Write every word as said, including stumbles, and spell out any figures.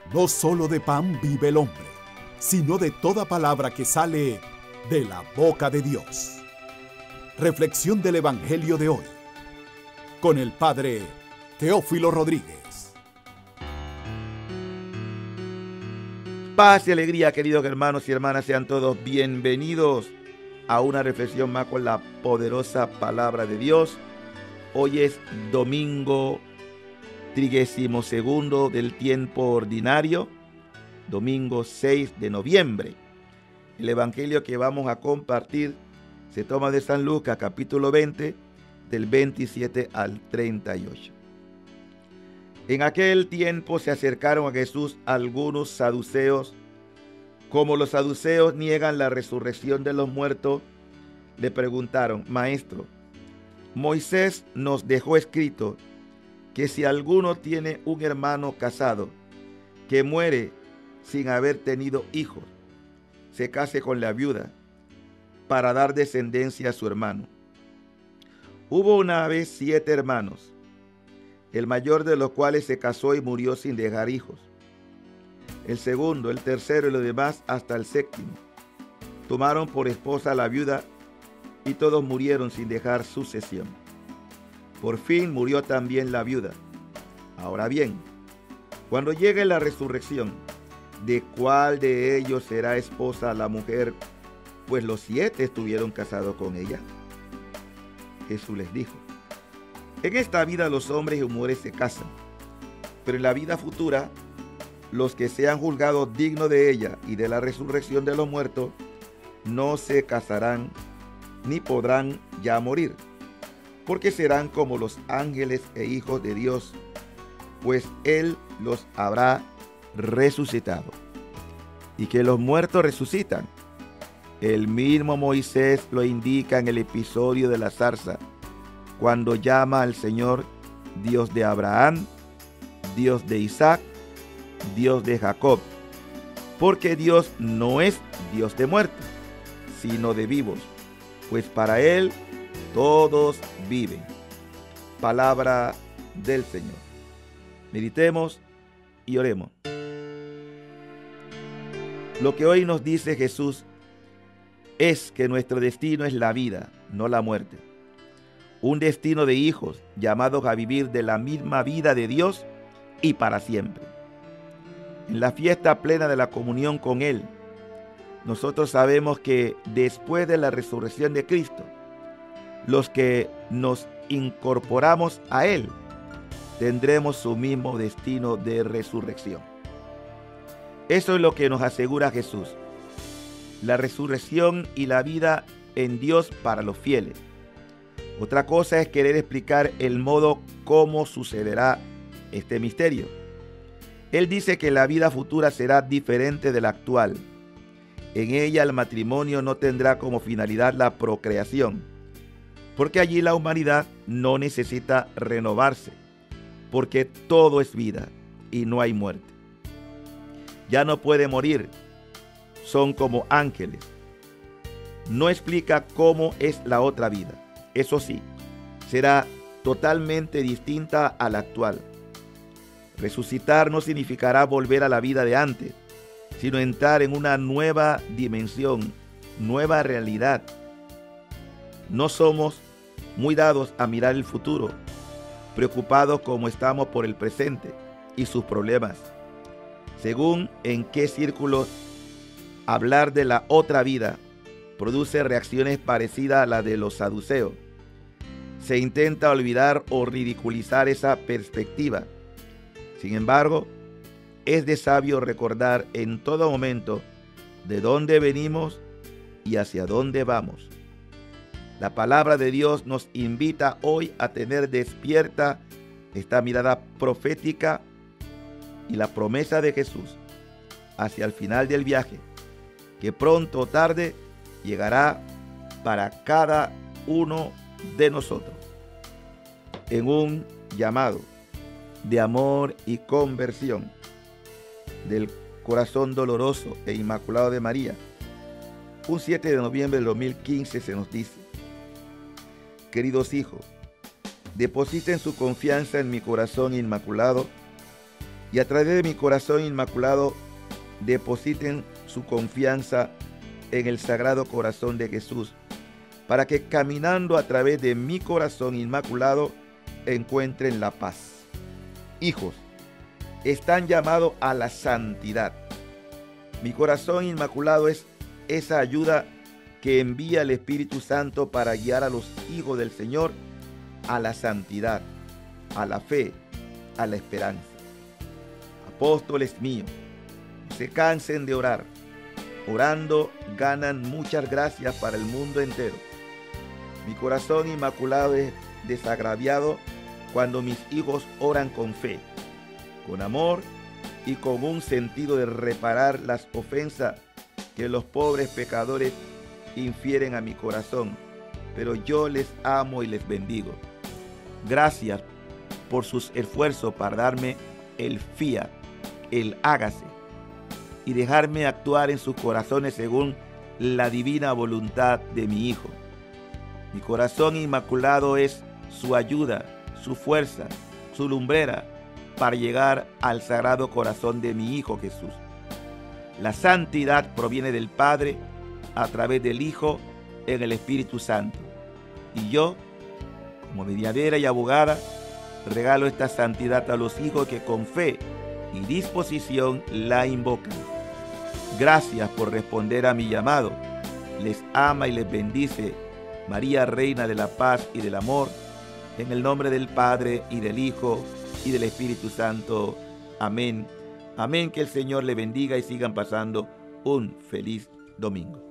No solo de pan vive el hombre, sino de toda palabra que sale de la boca de Dios. Reflexión del Evangelio de hoy, con el Padre Teófilo Rodríguez. Paz y alegría, queridos hermanos y hermanas, sean todos bienvenidos a una reflexión más con la poderosa palabra de Dios. Hoy es domingo trigésimo segundo del tiempo ordinario, domingo seis de noviembre. El evangelio que vamos a compartir se toma de San Lucas, capítulo veinte, del veintisiete al treinta y ocho. En aquel tiempo se acercaron a Jesús algunos saduceos. Como los saduceos niegan la resurrección de los muertos, le preguntaron: Maestro, Moisés nos dejó escrito que si alguno tiene un hermano casado que muere sin haber tenido hijos, se case con la viuda para dar descendencia a su hermano. Hubo una vez siete hermanos, el mayor de los cuales se casó y murió sin dejar hijos. El segundo, el tercero y los demás hasta el séptimo tomaron por esposa a la viuda y todos murieron sin dejar sucesión. Por fin murió también la viuda. Ahora bien, cuando llegue la resurrección, ¿de cuál de ellos será esposa la mujer? Pues los siete estuvieron casados con ella. Jesús les dijo: en esta vida los hombres y mujeres se casan, pero en la vida futura, los que sean juzgados dignos de ella y de la resurrección de los muertos, no se casarán ni podrán ya morir, porque serán como los ángeles e hijos de Dios, pues Él los habrá resucitado. Y que los muertos resucitan, el mismo Moisés lo indica en el episodio de la zarza, cuando llama al Señor Dios de Abraham, Dios de Isaac, Dios de Jacob, porque Dios no es Dios de muertos, sino de vivos, pues para Él todos viven. Palabra del Señor. Meditemos y oremos. Lo que hoy nos dice Jesús es que nuestro destino es la vida, no la muerte. Un destino de hijos llamados a vivir de la misma vida de Dios y para siempre. En la fiesta plena de la comunión con Él, nosotros sabemos que después de la resurrección de Cristo, los que nos incorporamos a Él, tendremos su mismo destino de resurrección. Eso es lo que nos asegura Jesús: la resurrección y la vida en Dios para los fieles. Otra cosa es querer explicar el modo cómo sucederá este misterio. Él dice que la vida futura será diferente de la actual. En ella el matrimonio no tendrá como finalidad la procreación, porque allí la humanidad no necesita renovarse, porque todo es vida y no hay muerte. Ya no puede morir, son como ángeles. No explica cómo es la otra vida. Eso sí, será totalmente distinta a la actual. Resucitar no significará volver a la vida de antes, sino entrar en una nueva dimensión, nueva realidad. No somos muy dados a mirar el futuro, preocupados como estamos por el presente y sus problemas. Según en qué círculos hablar de la otra vida produce reacciones parecidas a las de los saduceos. Se intenta olvidar o ridiculizar esa perspectiva. Sin embargo, es de sabio recordar en todo momento de dónde venimos y hacia dónde vamos. La palabra de Dios nos invita hoy a tener despierta esta mirada profética y la promesa de Jesús hacia el final del viaje, que pronto o tarde llegará para cada uno de nosotros en un llamado de amor y conversión del corazón doloroso e inmaculado de María. Un siete de noviembre de dos mil quince se nos dice: queridos hijos, depositen su confianza en mi corazón inmaculado y a través de mi corazón inmaculado depositen su confianza en el Sagrado Corazón de Jesús, para que caminando a través de mi corazón inmaculado encuentren la paz. Hijos, están llamados a la santidad. Mi corazón inmaculado es esa ayuda que envía el Espíritu Santo para guiar a los hijos del Señor a la santidad, a la fe, a la esperanza. Apóstoles míos, no se cansen de orar. Orando ganan muchas gracias para el mundo entero. Mi corazón inmaculado es desagraviado cuando mis hijos oran con fe, con amor y con un sentido de reparar las ofensas que los pobres pecadores infieren a mi corazón, pero yo les amo y les bendigo. Gracias por sus esfuerzos para darme el fiat, el hágase, y dejarme actuar en sus corazones según la divina voluntad de mi Hijo. Mi corazón inmaculado es su ayuda, su fuerza, su lumbrera para llegar al Sagrado Corazón de mi Hijo Jesús. La santidad proviene del Padre a través del Hijo en el Espíritu Santo. Y yo, como mediadera y abogada, regalo esta santidad a los hijos que con fe y disposición la invocan. Gracias por responder a mi llamado. Les ama y les bendice María, Reina de la Paz y del Amor, en el nombre del Padre y del Hijo y del Espíritu Santo. Amén. Amén. Que el Señor le bendiga y sigan pasando un feliz domingo.